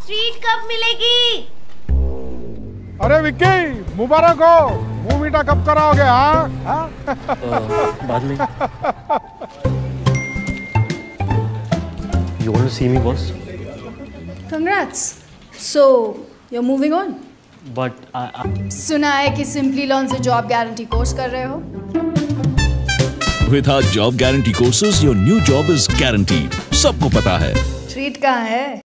Treat कब मिलेगी? अरे विक्की, मुबारक हो। मुंह मीठा कब कराओगे? हाँ बाद में। You want to see me, boss? Congrats. So you're moving on? But सुना है कि सिंपली लर्न से जॉब गारंटी कोर्स कर रहे हो? With our job guarantee courses, your new job is guaranteed. सबको पता है। ट्रीट कहाँ है?